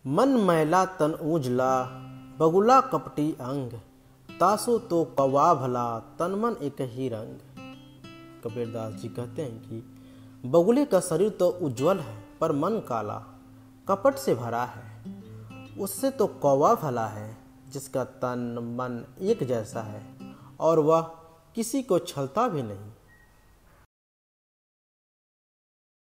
मन मैला तन उजला बगुला कपटी अंग, तासो तो कौवा भला तन मन एक ही रंग। कबीरदास जी कहते हैं कि बगुले का शरीर तो उज्जवल है पर मन काला कपट से भरा है। उससे तो कौवा भला है जिसका तन मन एक जैसा है और वह किसी को छलता भी नहीं।